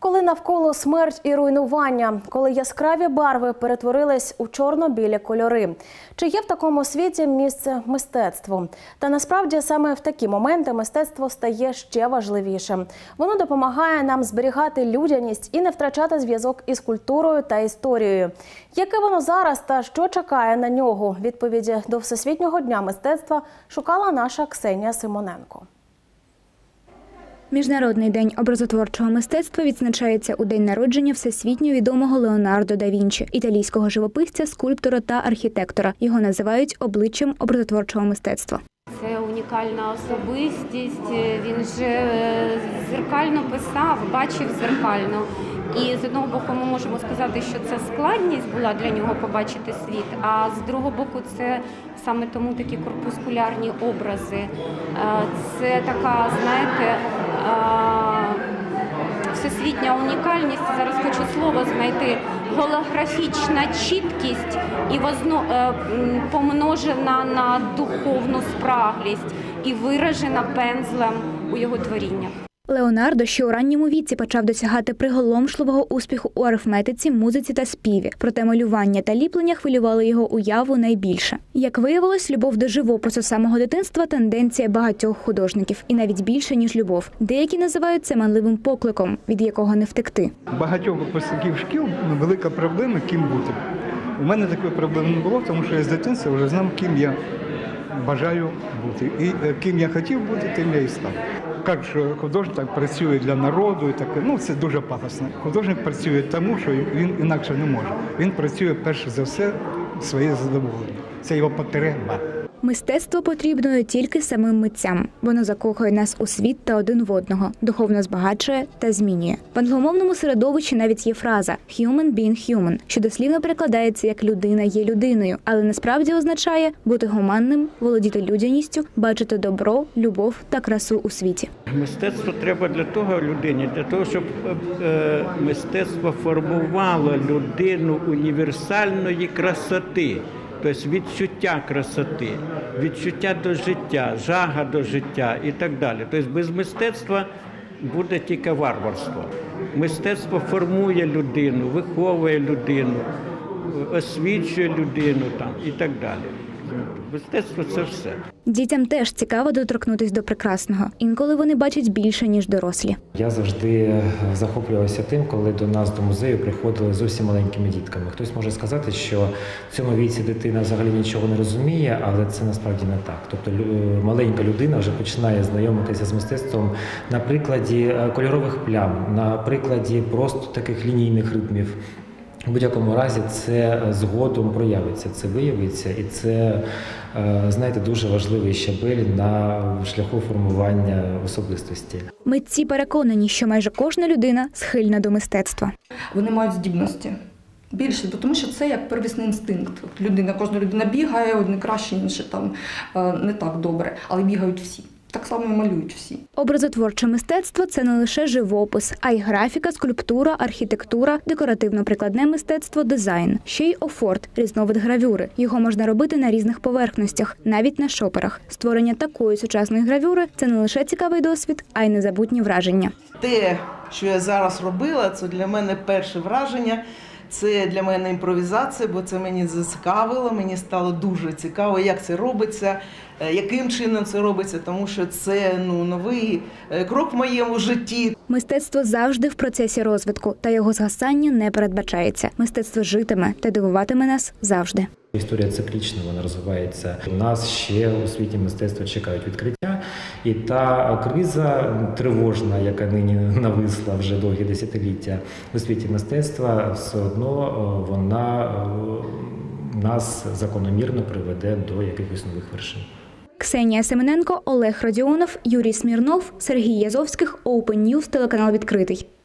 Коли навколо смерть і руйнування, коли яскраві барви перетворились у чорно-білі кольори. Чи є в такому світі місце мистецтву? Та насправді саме в такі моменти мистецтво стає ще важливішим. Воно допомагає нам зберігати людяність і не втрачати зв'язок із культурою та історією. Яке воно зараз та що чекає на нього? Відповіді до Всесвітнього дня мистецтва шукала наша Ксенія Симоненко. Міжнародний день образотворчого мистецтва відзначається у день народження всесвітньо відомого Леонардо да Вінчі, італійського живописця, скульптора та архітектора. Його називають обличчям образотворчого мистецтва. Це унікальна особистість, він же дзеркально писав, бачив дзеркально. І з одного боку ми можемо сказати, що це складність була для нього побачити світ, а з другого боку це саме тому такі корпускулярні образи. Це така, знаєте, всесвітня унікальність, зараз хочу слово знайти, голографічна чіткість і помножена на духовну спраглість і виражена пензлем у його творіннях. Леонардо ще у ранньому віці почав досягати приголомшливого успіху у арифметиці, музиці та співі. Проте малювання та ліплення хвилювали його уяву найбільше. Як виявилось, любов до живопису з самого дитинства – тенденція багатьох художників. І навіть більше, ніж любов. Деякі називають це манливим покликом, від якого не втекти. Багатьох випускників шкіл велика проблема – ким бути. У мене такої проблеми не було, тому що я з дитинства вже знав, ким я бажаю бути. І ким я хотів бути, тим я і став. Кажуть, що художник так працює для народу, і таке, це дуже пафосно. Художник працює тому, що він інакше не може. Він працює перш за все своє задоволення. Це його потреба. Мистецтво потрібно не тільки самим митцям. Воно закохує нас у світ та один в одного, духовно збагачує та змінює. В англомовному середовищі навіть є фраза «human being human», що дослівно перекладається як «людина є людиною», але насправді означає бути гуманним, володіти людяністю, бачити добро, любов та красу у світі. Мистецтво треба для того людині, для того, щоб мистецтво формувало людину універсальної красоти. Тобто відчуття красоти, відчуття до життя, жага до життя і так далі. Тобто без мистецтва буде тільки варварство. Мистецтво формує людину, виховує людину, освічує людину і так далі. Мистецтво – це все. Дітям теж цікаво доторкнутися до прекрасного. Інколи вони бачать більше, ніж дорослі. Я завжди захоплювався тим, коли до нас до музею приходили зовсім маленькими дітками. Хтось може сказати, що в цьому віці дитина взагалі нічого не розуміє, але це насправді не так. Тобто маленька людина вже починає знайомитися з мистецтвом на прикладі кольорових плям, на прикладі просто таких лінійних ритмів. У будь-якому разі це згодом проявиться, це виявиться, і це, знаєте, дуже важливий щабель на шляху формування особистості. Митці переконані, що майже кожна людина схильна до мистецтва. Вони мають здібності. Більше, тому що це як первісний інстинкт. Кожна людина бігає, одне краще, інше не так добре, але бігають всі. Так само і малюють всі. Образотворче мистецтво – це не лише живопис, а й графіка, скульптура, архітектура, декоративно-прикладне мистецтво, дизайн. Ще й офорт – різновид гравюри. Його можна робити на різних поверхностях, навіть на шоперах. Створення такої сучасної гравюри – це не лише цікавий досвід, а й незабутні враження. Те, що я зараз робила, це для мене перше враження. Це для мене імпровізація, бо це мені зацікавило, мені стало дуже цікаво, як це робиться, яким чином це робиться, тому що це новий крок в моєму житті. Мистецтво завжди в процесі розвитку, та його згасання не передбачається. Мистецтво житиме та дивуватиме нас завжди. Історія циклічна, вона розвивається. Нас ще у світі мистецтва чекають відкриття. І та криза тривожна, яка нині нависла вже довгі десятиліття у світі мистецтва, все одно вона нас закономірно приведе до якихось нових вершин. Ксенія Симоненко, Олег Родіонов, Юрій Смірнов, Сергій Язовських, Open News, телеканал «Відкритий».